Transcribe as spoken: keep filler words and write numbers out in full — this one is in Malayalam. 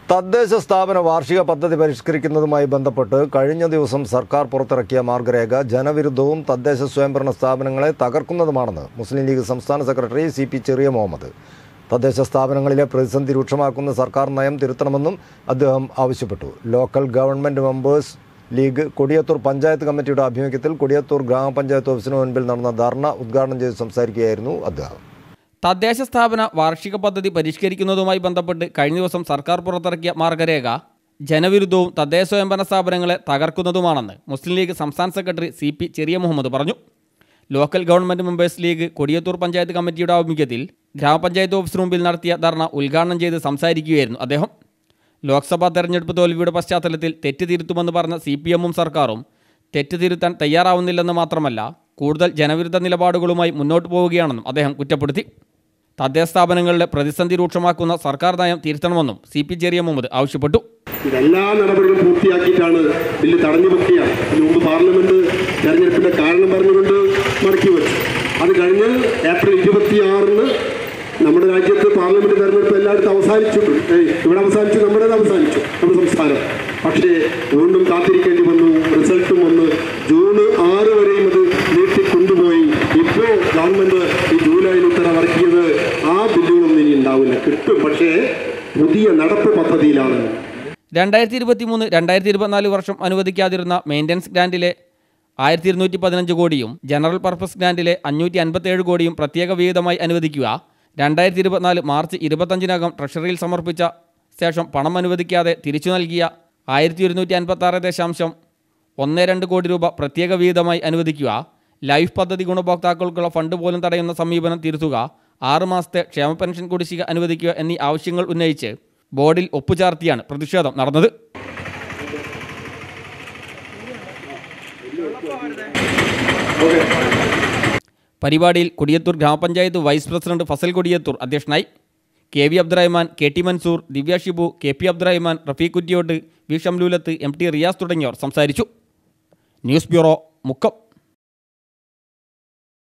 തദ്ദേശ സ്ഥാപന വാർഷിക പദ്ധതി പരിഷ്കരിക്കുന്നതുമായി ബന്ധപ്പെട്ട് കഴിഞ്ഞ ദിവസം സർക്കാർ പുറത്തിറക്കിയ മാർഗരേഖ ജനവിരുദ്ധവും തദ്ദേശ സ്വയംഭരണ സ്ഥാപനങ്ങളെ തകർക്കുന്നതുമാണെന്ന് മുസ്ലിം ലീഗ് സംസ്ഥാന secretary C P Cheriya Muhammad. തദ്ദേശ സ്ഥാപനങ്ങളിലെ പ്രതിസന്ധി രൂക്ഷമാക്കുന്ന സർക്കാർ നയം തിരുത്തണമെന്നും അദ്ദേഹം ആവശ്യപ്പെട്ടു. Local government members league Kodiyathur panchayat കമ്മിറ്റിയുടെ ആഭിമുഖ്യത്തിൽ കൊടിയത്തൂർ ഗ്രാമപഞ്ചായത്ത് ഓഫീസിന് മുൻപിൽ നടന്ന ധർണ ഉദ്ഘാടനം ചെയ്ത് സംസാരിക്കുകയായിരുന്നു അദ്ദേഹം. തദ്ദേശ സ്ഥാപന വാർഷിക പദ്ധതി പരിഷ്കരിക്കുന്നതുമായി ബന്ധപ്പെട്ട് കഴിഞ്ഞ ദിവസം സർക്കാർ പുറത്തിറക്കിയ മാർഗരേഖ ജനവിരുദ്ധവും തദ്ദേശ സ്വയംഭരണ സ്ഥാപനങ്ങളെ തകർക്കുന്നതുമാണെന്ന് മുസ്ലിം ലീഗ് സംസ്ഥാന secretary C P Cheriya Muhammad പറഞ്ഞു. Local government members league Kodiyathur panchayat കമ്മിറ്റിയുടെ ആഭിമുഖ്യത്തിൽ ഗ്രാമപഞ്ചായത്ത് ഓഫീസിന് മുമ്പിൽ നടത്തിയ ധർണ ഉദ്ഘാടനം ചെയ്ത് സംസാരിക്കുകയായിരുന്നു അദ്ദേഹം. ലോക്സഭാ തെരഞ്ഞെടുപ്പ് തോൽവിയുടെ പശ്ചാത്തലത്തിൽ തെറ്റ് തിരുത്തുമെന്ന് പറഞ്ഞ സി പി എമ്മും സർക്കാരും തെറ്റ് തിരുത്താൻ തയ്യാറാവുന്നില്ലെന്ന് മാത്രമല്ല കൂടുതൽ ജനവിരുദ്ധ നിലപാടുകളുമായി മുന്നോട്ട് പോവുകയാണെന്നും അദ്ദേഹം കുറ്റപ്പെടുത്തി. തദ്ദേശ സ്ഥാപനങ്ങളിലെ പ്രതിസന്ധി രൂക്ഷമാക്കുന്ന സർക്കാർ നയം തിരുത്തണമെന്നും സി പി ചെറിയ മുഹമ്മദ് ആവശ്യപ്പെട്ടു. ഇതെല്ലാ നടപടികളും പൂർത്തിയാക്കിയിട്ടാണ് ബില്ല് തടഞ്ഞു വെക്കുക. അതിന് മുമ്പ് പാർലമെന്റ് തെരഞ്ഞെടുപ്പിന്റെ കാരണം പറഞ്ഞുകൊണ്ട് മടക്കി വെച്ചു. അത് കഴിഞ്ഞ് ഏപ്രിൽ ഇരുപത്തിയാറിന് നമ്മുടെ രാജ്യത്ത് പാർലമെന്റ് തെരഞ്ഞെടുപ്പ് എല്ലായിടത്തും അവസാനിച്ചിട്ടുണ്ട്. ഇവിടെ അവസാനിച്ചു, നമ്മുടേത് അവസാനിച്ചു, നമ്മുടെ സംസ്ഥാനം. പക്ഷേ വീണ്ടും കാത്തിരിക്കേണ്ടി വന്നു. റിസൾട്ടും വന്ന് ജൂൺ ആറ് വരെയും അത് നീട്ടിക്കൊണ്ടുപോയി. ഇപ്പോൾ ഗവൺമെന്റ് ഈ ജൂലൈയിൽ ഉത്തരവിറക്കിയത് ആ ബില്ലുകളൊന്നും ഇനി ഉണ്ടാവില്ല, കിട്ടും, പക്ഷേ പുതിയ നടപ്പ് പദ്ധതിയിലാണ്. രണ്ടായിരത്തി ഇരുപത്തി മൂന്ന് രണ്ടായിരത്തി ഇരുപത്തിനാല് വർഷം അനുവദിക്കാതിരുന്ന മെയിൻ്റനൻസ് ഗ്രാൻഡിലെ ആയിരത്തി ഇരുന്നൂറ്റി പതിനഞ്ച് കോടിയും ജനറൽ പർപ്പസ് ഗ്രാൻഡിലെ അഞ്ഞൂറ്റി അൻപത്തേഴ് കോടിയും പ്രത്യേക വിഹിതമായി അനുവദിക്കുക. രണ്ടായിരത്തി ഇരുപത്തിനാല് മാർച്ച് ഇരുപത്തഞ്ചിനകം ട്രഷറിയിൽ സമർപ്പിച്ച ശേഷം പണം അനുവദിക്കാതെ തിരിച്ചു നൽകിയ ആയിരത്തി ഒരുന്നൂറ്റി അൻപത്തി ആറ് ദശാംശം ഒന്ന് രണ്ട് കോടി രൂപ പ്രത്യേക വിഹിതമായി അനുവദിക്കുക. ലൈഫ് പദ്ധതി ഗുണഭോക്താക്കൾക്കുള്ള ഫണ്ട് പോലും തടയുന്ന സമീപനം തിരുത്തുക. ആറ് മാസത്തെ ക്ഷേമ പെൻഷൻ കുടിശ്ശിക അനുവദിക്കുക എന്നീ ആവശ്യങ്ങൾ ഉന്നയിച്ച് ബോർഡിൽ ഒപ്പുചാർത്തിയാണ് പ്രതിഷേധം നടന്നത്. പരിപാടിയിൽ കൊടിയത്തൂർ ഗ്രാമപഞ്ചായത്ത് വൈസ് പ്രസിഡന്റ് ഫസൽ കൊടിയത്തൂർ അധ്യക്ഷനായി. K V Abdurahman, K T Mansoor, Divya Shibu, K P Abdurahman, Rafeeq Kuttiyott, V Shamlulath, M T Riyas തുടങ്ങിയവർ സംസാരിച്ചു. News bureau, Mukkam.